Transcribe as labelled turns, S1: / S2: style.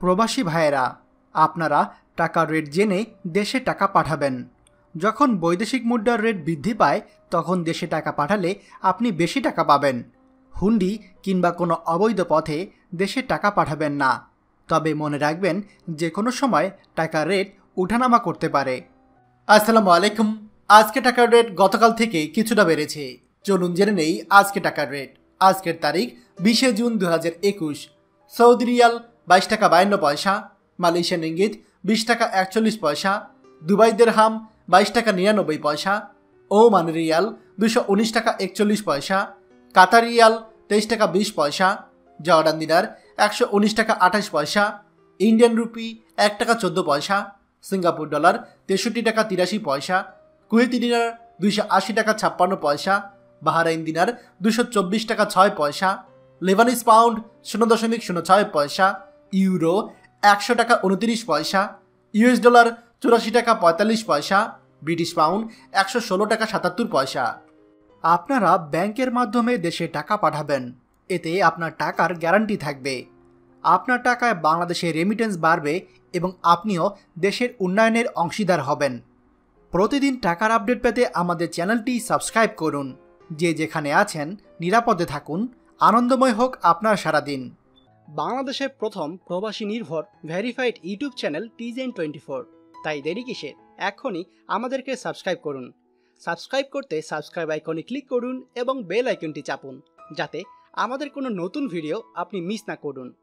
S1: প্রবাসী ভাইয়েরা, আপনারা টাকার রেট জেনে দেশে টাকা পাঠাবেন। যখন বৈদেশিক মুদ্রার রেট বৃদ্ধি পায় তখন দেশে টাকা পাঠালে আপনি বেশি টাকা পাবেন। হুন্ডি কিংবা কোনো অবৈধ পথে দেশে টাকা পাঠাবেন না। তবে মনে রাখবেন, যে কোনো সময় টাকার রেট উঠানামা করতে পারে। আসসালামু আলাইকুম। আজকে টাকার রেট গতকাল থেকে কিছুটা বেড়েছে। চলুন জেনে নেই আজকে টাকার রেট। আজকের তারিখ 20 জুন 2021। সৌদি রিয়াল 22 টাকা 52 পয়সা, মালয়েশিয়ান রিঙ্গিত 20 টাকা 41 পয়সা, দুবাই দিরহাম 22 টাকা 99 পয়সা, ওমান রিয়াল 219 টাকা 41 পয়সা, কাতার রিয়াল 23 টাকা 20 পয়সা, জর্ডান দিনার 119 টাকা 28 পয়সা, ইন্ডিয়ান রুপি 1 টাকা 14 পয়সা, সিঙ্গাপুর ডলার 63 টাকা 83 পয়সা, কুয়েতি দিনার 280 টাকা 56 পয়সা, বাহরাইন দিনার 224 টাকা 6 পয়সা, লেবানিজ পাউন্ড 0.06 পয়সা, ইউরো 100 টাকা 29 পয়সা, ইউএস ডলার 84 টাকা 45 পয়সা, ব্রিটিশ পাউন্ড 116 টাকা 77 পয়সা। আপনারা ব্যাংকের মাধ্যমে দেশে টাকা পাঠাবেন, এতে আপনার টাকার গ্যারান্টি থাকবে। আপনার টাকায় বাংলাদেশে রেমিটেন্স বাড়বে এবং আপনিও দেশের উন্নয়নের অংশীদার হবেন। প্রতিদিন টাকার আপডেট পেতে আমাদের চ্যানেলটি সাবস্ক্রাইব করুন। যে যেখানে আছেন নিরাপদে থাকুন। আনন্দময় হোক আপনার সারাদিন।
S2: বাংলাদেশের প্রথম প্রবাসী নির্ভর ভেরিফাইড ইউটিউব চ্যানেল TJN24। তাই দেরি কিসের? এখনই আমাদেরকে সাবস্ক্রাইব করুন। সাবস্ক্রাইব করতে সাবস্ক্রাইব আইকনে ক্লিক করুন এবং বেল আইকনটি চাপুন, যাতে আমাদের কোনো নতুন ভিডিও আপনি মিস না করুন।